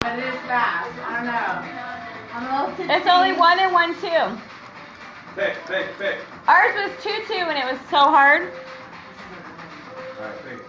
but it is fast. I don't know. I'm a little tipsy. It's only 1 and 1, 2. Pick. Ours was 2-2 and it was so hard. All right, pick.